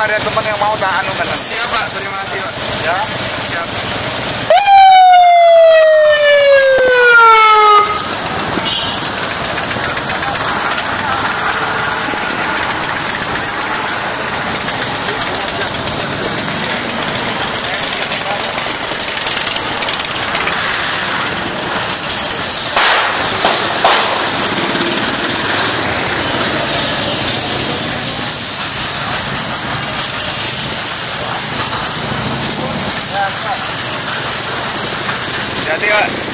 kalau ada teman yang mau tak anu kan. Siap Pak, terima kasih Pak. Ya. Siap. Jadi Pak.